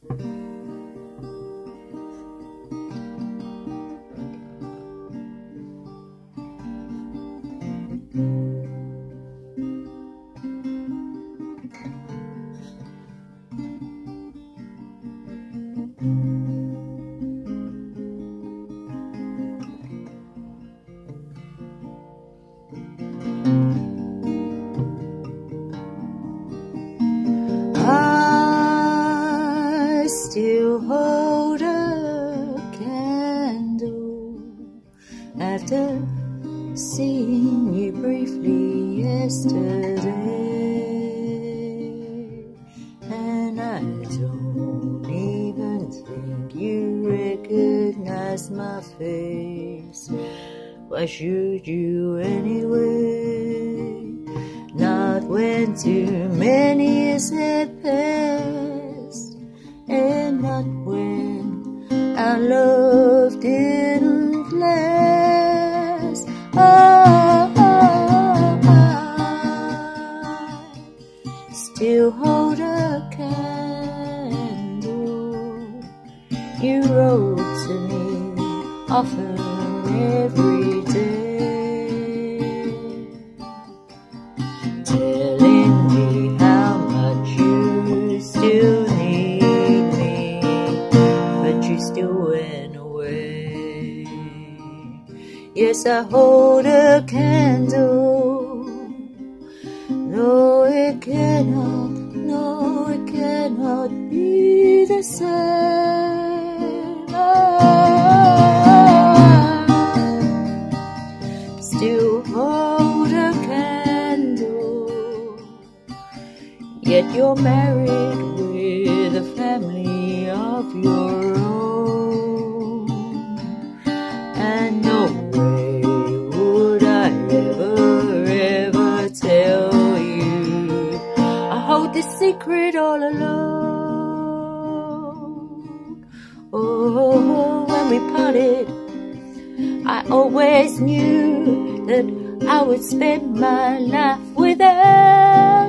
I still hold a candle after seeing you briefly yesterday, and I don't even think you recognize my face. Why should you anyway? Not when too many years have passed, and not when our love didn't last. I still hold a candle you wrote to me often every day, telling me how much you still need me, but you still went away. Yes, I hold a candle. No, it cannot be the same. I still hold a candle, yet you're married with a family of your own, and no way would I ever tell you I hold this secret all alone. Oh, when we parted, I always knew that I would spend my life without